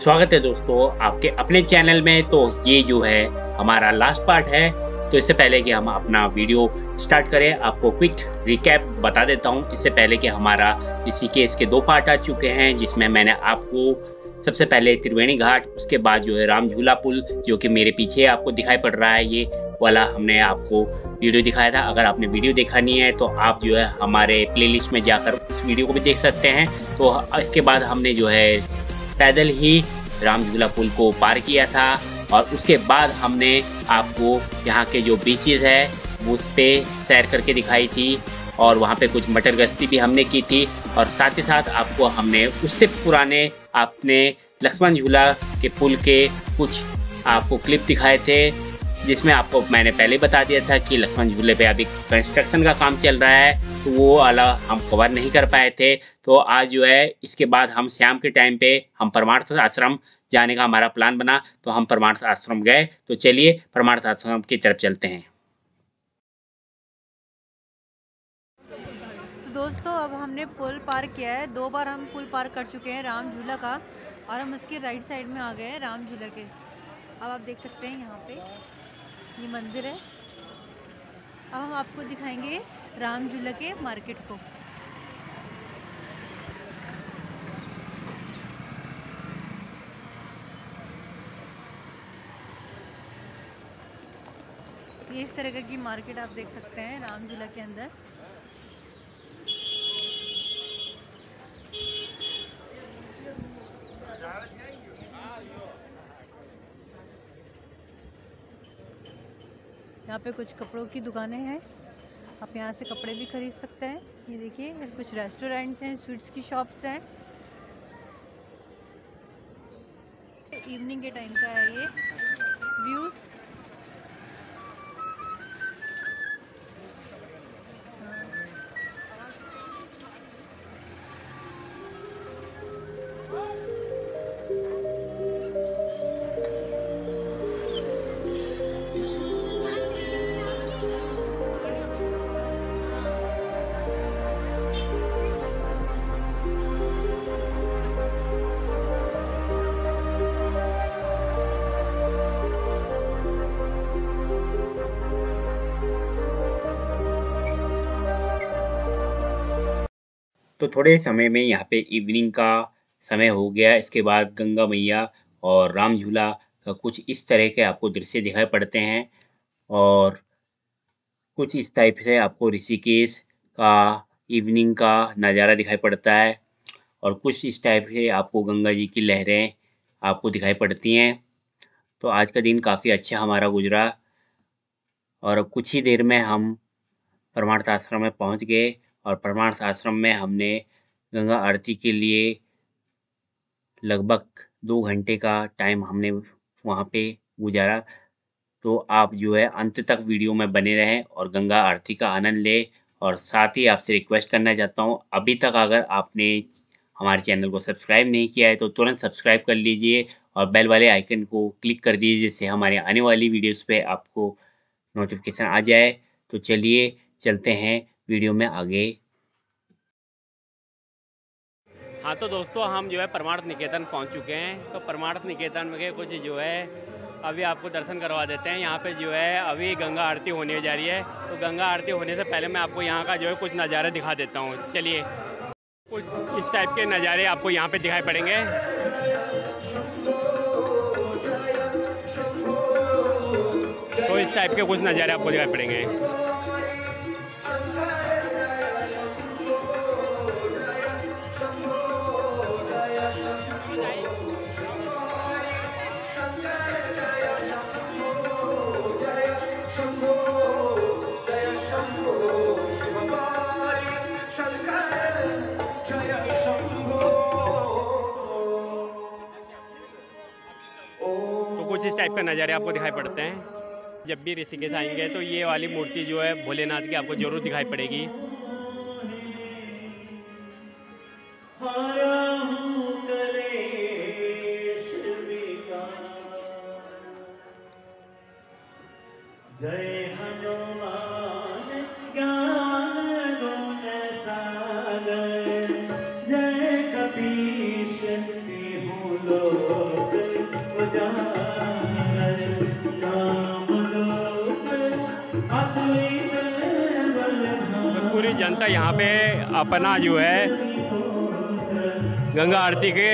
स्वागत है दोस्तों आपके अपने चैनल में। तो ये जो है हमारा लास्ट पार्ट है। तो इससे पहले कि हम अपना वीडियो स्टार्ट करें, आपको क्विक रिकैप बता देता हूँ। इससे पहले कि हमारा ऋषिकेश के 2 पार्ट आ चुके हैं, जिसमें मैंने आपको सबसे पहले त्रिवेणी घाट, उसके बाद जो है राम झूला पुल, जो कि मेरे पीछे आपको दिखाई पड़ रहा है, ये वाला हमने आपको वीडियो दिखाया था। अगर आपने वीडियो देखा नहीं है तो आप जो है हमारे प्लेलिस्ट में जाकर उस वीडियो को भी देख सकते हैं। तो इसके बाद हमने जो है पैदल ही राम झूला पुल को पार किया था, और उसके बाद हमने आपको यहाँ के जो बीचेस है उस पर सैर करके दिखाई थी, और वहाँ पे कुछ मटर गश्ती भी हमने की थी। और साथ ही साथ आपको हमने उससे पुराने अपने लक्ष्मण झूला के पुल के कुछ आपको क्लिप दिखाए थे, जिसमें आपको मैंने पहले बता दिया था कि लक्ष्मण झूले पे अभी कंस्ट्रक्शन का काम चल रहा है, तो वो वाला हम कवर नहीं कर पाए थे। तो आज जो है इसके बाद हम शाम के टाइम पे हम परमार्थ आश्रम जाने का हमारा प्लान बना, तो हम परमार्थ आश्रम गए। तो चलिए परमार्थ आश्रम की तरफ चलते हैं। तो दोस्तों अब हमने पुल पार किया है, 2 बार हम पुल पार कर चुके हैं राम झूला का, और हम उसके राइट साइड में आ गए हैं राम झूला के। अब आप देख सकते हैं यहाँ पे ये मंदिर है। अब हम आपको दिखाएंगे राम झूला के मार्केट को। ये इस तरह की मार्केट आप देख सकते हैं राम झूला के अंदर। यहाँ पे कुछ कपड़ों की दुकानें हैं, आप यहाँ से कपड़े भी खरीद सकते हैं। ये देखिए कुछ रेस्टोरेंट्स हैं, स्वीट्स की शॉप्स हैं। इवनिंग के टाइम का है ये व्यू। तो थोड़े समय में यहाँ पे इवनिंग का समय हो गया। इसके बाद गंगा मैया और राम झूला का कुछ इस तरह के आपको दृश्य दिखाई पड़ते हैं, और कुछ इस टाइप से आपको ऋषिकेश का इवनिंग का नज़ारा दिखाई पड़ता है, और कुछ इस टाइप से आपको गंगा जी की लहरें आपको दिखाई पड़ती हैं। तो आज का दिन काफ़ी अच्छा हमारा गुजरा, और अब कुछ ही देर में हम परमार्थ आश्रम में पहुंच गए। और परमार्थ आश्रम में हमने गंगा आरती के लिए लगभग 2 घंटे का टाइम हमने वहाँ पे गुजारा। तो आप जो है अंत तक वीडियो में बने रहें और गंगा आरती का आनंद लें। और साथ ही आपसे रिक्वेस्ट करना चाहता हूँ, अभी तक अगर आपने हमारे चैनल को सब्सक्राइब नहीं किया है तो तुरंत सब्सक्राइब कर लीजिए, और बेल वाले आइकन को क्लिक कर दीजिए, जिससे हमारे आने वाली वीडियोस पे आपको नोटिफिकेशन आ जाए। तो चलिए चलते हैं वीडियो में आगे। हाँ तो दोस्तों हम जो है परमार्थ निकेतन पहुंच चुके हैं। तो परमार्थ निकेतन में कुछ जो है अभी आपको दर्शन करवा देते हैं। यहाँ पे जो है अभी गंगा आरती होने जा रही है। तो गंगा आरती होने से पहले मैं आपको यहाँ का जो है कुछ नज़ारे दिखा देता हूँ। चलिए, कुछ इस टाइप के नज़ारे आपको यहाँ पे दिखाई पड़ेंगे। तो इस टाइप के कुछ नज़ारे आपको दिखाई पड़ेंगे। तो कुछ इस टाइप के नज़ारे आपको दिखाई पड़ते हैं। जब भी ऋषिकेश आएंगे तो ये वाली मूर्ति जो है भोलेनाथ की आपको जरूर दिखाई पड़ेगी। जय हनुमान ज्ञान गुण सागर, जय कपीश तिहु लोक पूरी जनता यहाँ पे अपना जो है गंगा आरती के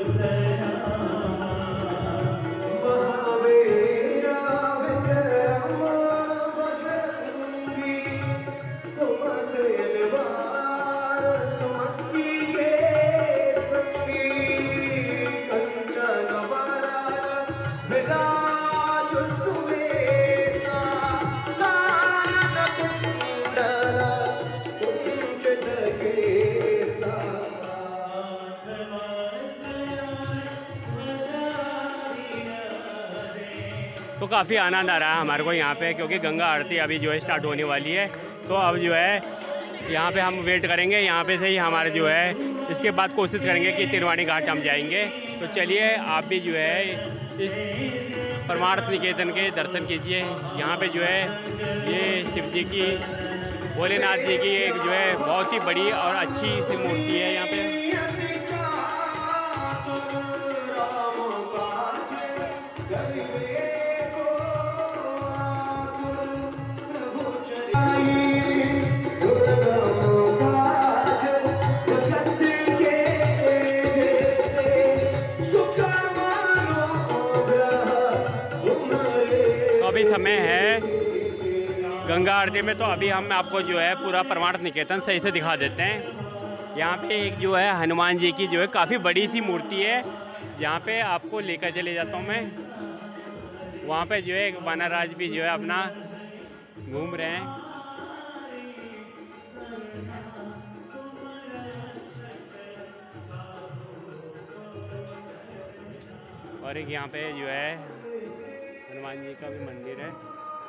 तो काफ़ी आनंद आ रहा है हमारे को यहाँ पे, क्योंकि गंगा आरती अभी जो है स्टार्ट होने वाली है। तो अब जो है यहाँ पे हम वेट करेंगे, यहाँ पे से ही हमारे जो है इसके बाद कोशिश करेंगे कि तिरवानी घाट हम जाएंगे। तो चलिए आप भी जो है इस परमार्थ निकेतन के दर्शन कीजिए। यहाँ पे जो है ये शिव जी की, भोलेनाथ जी की एक जो है बहुत ही बड़ी और अच्छी सी मूर्ति है यहाँ पे। अभी समय है गंगा आरती में, तो अभी हम आपको जो है पूरा परमार्थ निकेतन सही से दिखा देते हैं। यहाँ पे एक जो है हनुमान जी की जो है काफ़ी बड़ी सी मूर्ति है, जहाँ पे आपको लेकर चले जाता हूँ मैं। वहाँ पे जो है एक वानरराज भी जो है अपना घूम रहे हैं। और एक यहाँ पे जो है हनुमान जी का भी मंदिर है।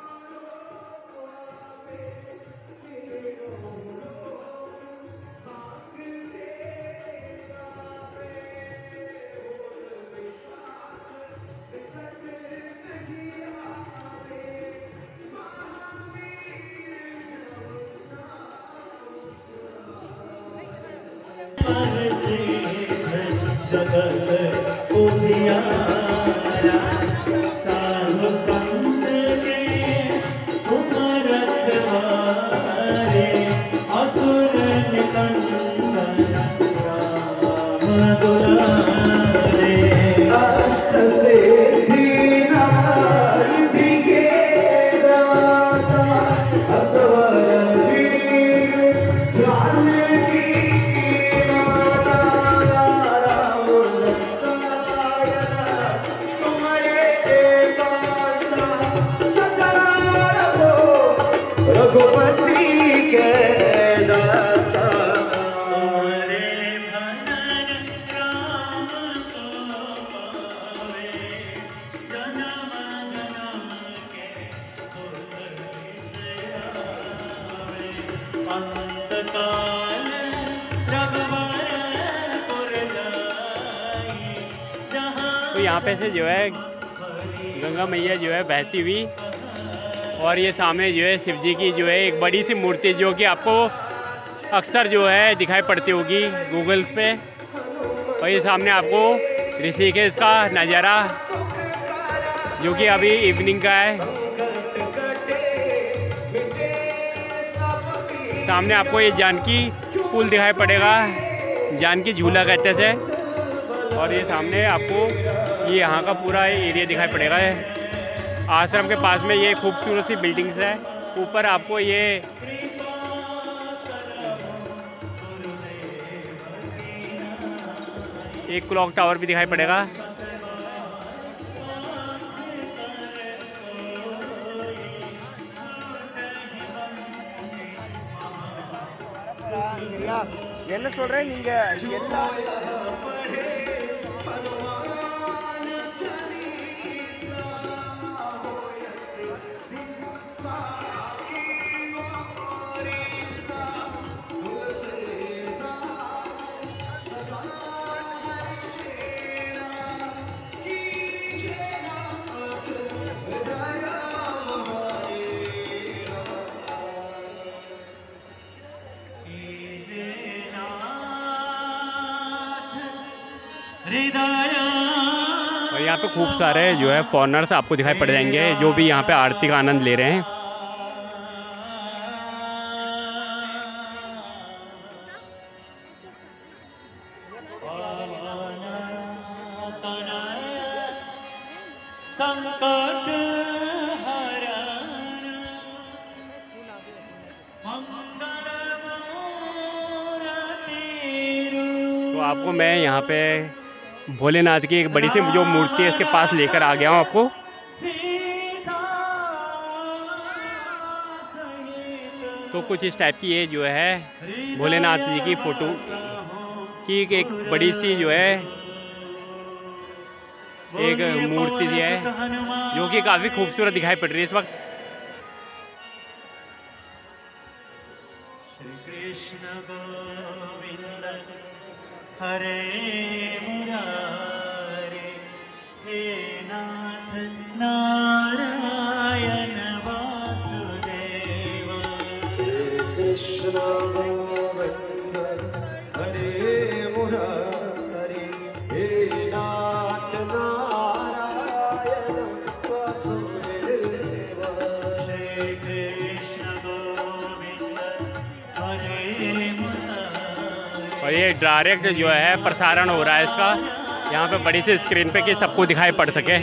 जगत उजियारा साधु संत के तुम रखवारे, असुर निकंदन राम दुलारे। अष्ट सिद्धि नवनिधि के दाता, असवर वीर जानकी रघुपति के दासा। रे भजन राम को पावे, जन्म जन्म के दुख बिसरावे। अंत काल रघुवर जाई, जहाँ। तो यहाँ पे से जो है गंगा मैया जो है बहती हुई, और ये सामने जो है शिव जी की जो है एक बड़ी सी मूर्ति, जो कि आपको अक्सर जो है दिखाई पड़ती होगी गूगल पे। और ये सामने आपको ऋषिकेश का नज़ारा, जो कि अभी इवनिंग का है। सामने आपको ये जानकी पुल दिखाई पड़ेगा, जानकी झूला कहते थे। और ये सामने आपको ये यहाँ का पूरा एरिया दिखाई पड़ेगा। आश्रम के पास में ये खूबसूरत सी बिल्डिंग्स है। ऊपर आपको ये एक क्लॉक टावर भी दिखाई पड़ेगा। என்ன சொல்றேன் நீங்க எல்லா और यहाँ पे खूब सारे जो है फॉरेनर्स आपको दिखाई पड़ जाएंगे, जो भी यहाँ पे आरती का आनंद ले रहे हैं। तनय संकट हरण मंगल मूर्ति तो आपको मैं यहाँ पे भोलेनाथ की एक बड़ी सी जो मूर्ति है इसके पास लेकर आ गया हूँ आपको। तो कुछ इस टाइप की ये जो है भोलेनाथ जी की फोटो की एक बड़ी सी जो है एक मूर्ति जी है जो कि काफ़ी खूबसूरत दिखाई पड़ रही है इस वक्त। श्री कृष्ण गोविंद हरे मुरारे हे नाथ नारायण वासुदेव श्री कृष्ण गोविंद हरे मुरारे हे नाथ नारायण वासुदेव श्री कृष्ण गोविंद हरे मुरारे। और ये डायरेक्ट जो है प्रसारण हो रहा है इसका यहाँ पे बड़ी सी स्क्रीन पे कि सबको दिखाई पड़ सके।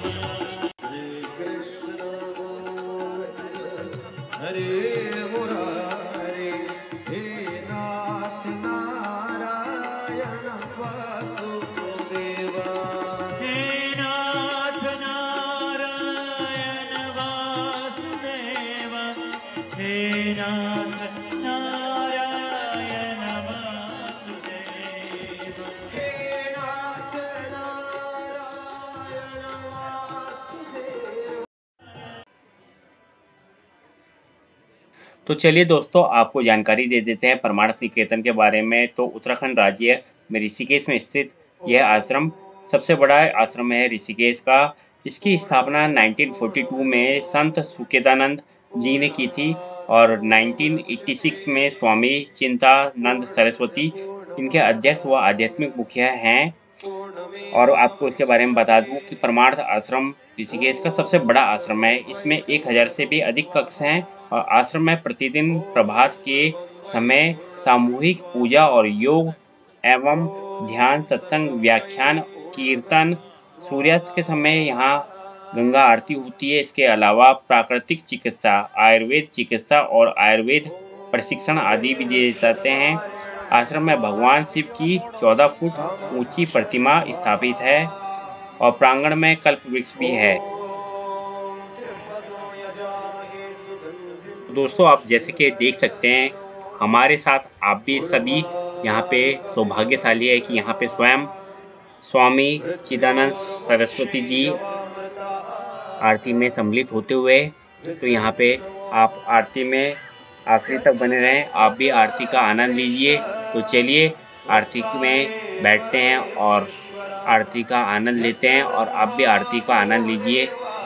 तो चलिए दोस्तों, आपको जानकारी दे देते हैं परमार्थ निकेतन के बारे में। तो उत्तराखंड राज्य में ऋषिकेश में स्थित यह आश्रम सबसे बड़ा आश्रम है ऋषिकेश का। इसकी स्थापना 1942 में संत सुकेदानंद जी ने की थी और 1986 में स्वामी चिंतानंद सरस्वती इनके अध्यक्ष व आध्यात्मिक मुखिया हैं। और आपको इसके बारे में बता दूं कि परमार्थ आश्रम ऋषिकेश का सबसे बड़ा आश्रम है। इसमें 1000 से भी अधिक कक्ष हैं और आश्रम में प्रतिदिन प्रभात के समय सामूहिक पूजा और योग एवं ध्यान, सत्संग, व्याख्यान, कीर्तन, सूर्यास्त के समय यहाँ गंगा आरती होती है। इसके अलावा प्राकृतिक चिकित्सा, आयुर्वेद चिकित्सा और आयुर्वेद प्रशिक्षण आदि भी दिए जाते हैं। आश्रम में भगवान शिव की 14 फुट ऊंची प्रतिमा स्थापित है और प्रांगण में कल्प वृक्ष भी है। दोस्तों, आप जैसे कि देख सकते हैं, हमारे साथ आप भी सभी यहाँ पे सौभाग्यशाली है कि यहाँ पे स्वयं स्वामी चिदानंद सरस्वती जी आरती में सम्मिलित होते हुए। तो यहाँ पे आप आरती में आखिरी तक बने रहें, आप भी आरती का आनंद लीजिए। तो चलिए आरती में बैठते हैं और आरती का आनंद लेते हैं और आप भी आरती का आनंद लीजिए।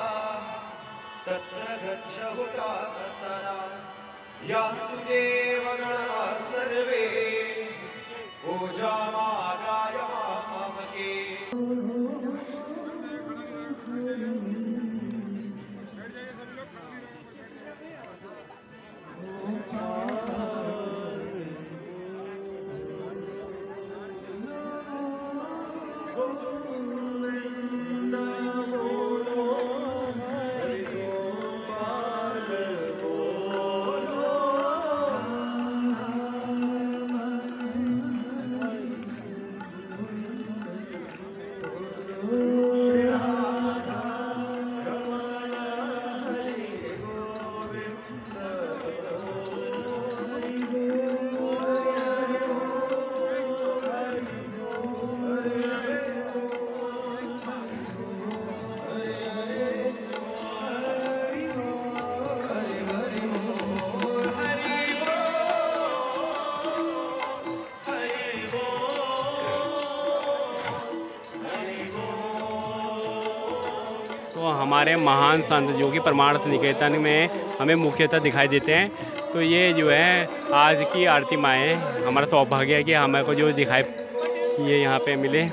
तो हमारे महान संत जो कि परमार्थ निकेतन में हमें मुख्यतः दिखाई देते हैं। तो ये जो है आज की आरती माएँ, हमारा सौभाग्य है कि हमें को जो दिखाई ये यहाँ पे मिले।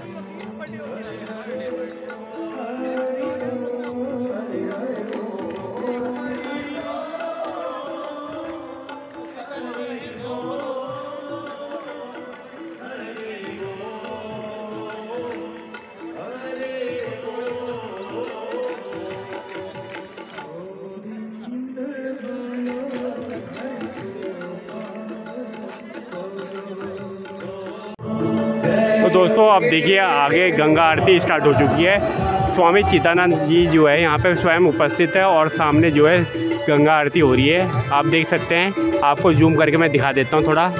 दोस्तों अब देखिए आगे गंगा आरती स्टार्ट हो चुकी है। स्वामी चिदानंद जी जो है यहाँ पे स्वयं उपस्थित है और सामने जो है गंगा आरती हो रही है, आप देख सकते हैं। आपको जूम करके मैं दिखा देता हूँ थोड़ा।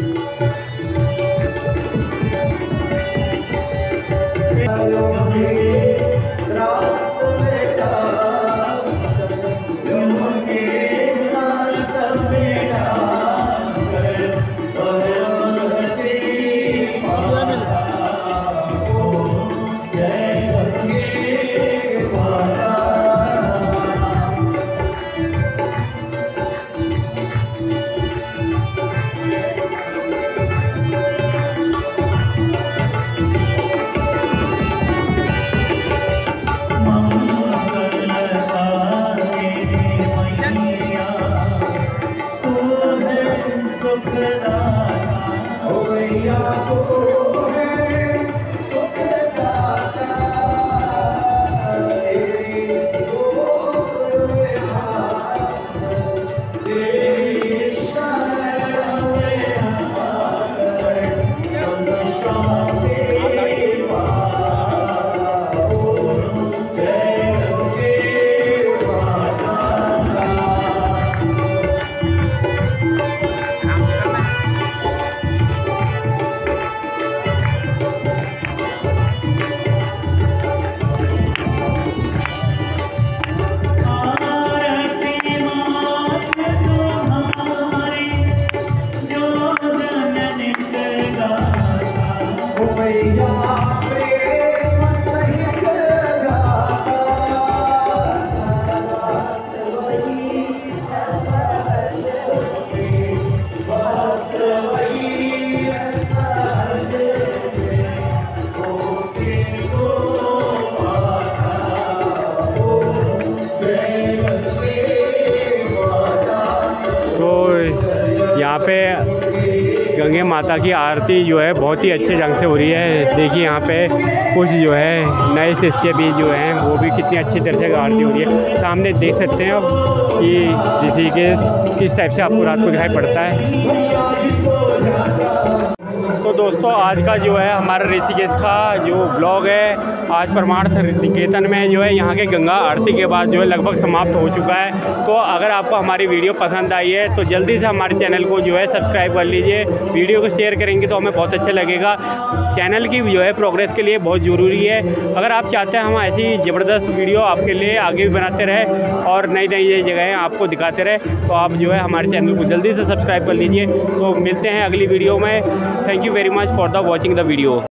यहाँ पे गंगे माता की आरती जो है बहुत ही अच्छे ढंग से हो रही है। देखिए यहाँ पे कुछ जो है नए शिष्य भी जो हैं वो भी कितनी अच्छी तरह से आरती हो रही है। सामने देख सकते हैं कि ऋषिकेश किस टाइप से आपको रात को दिखाई पड़ता है। तो दोस्तों आज का जो है हमारा ऋषिकेश का जो ब्लॉग है, आज परमार्थ निकेतन में जो है यहाँ के गंगा आरती के बाद जो है लगभग समाप्त हो चुका है। तो अगर आपको हमारी वीडियो पसंद आई है तो जल्दी से हमारे चैनल को जो है सब्सक्राइब कर लीजिए। वीडियो को शेयर करेंगे तो हमें बहुत अच्छा लगेगा। चैनल की जो है प्रोग्रेस के लिए बहुत ज़रूरी है। अगर आप चाहते हैं हम ऐसी ज़बरदस्त वीडियो आपके लिए आगे भी बनाते रहे और नई नई जगहें आपको दिखाते रहे, तो आप जो है हमारे चैनल को जल्दी से सब्सक्राइब कर लीजिए। तो मिलते हैं अगली वीडियो में। Thank you very much for the watching the video.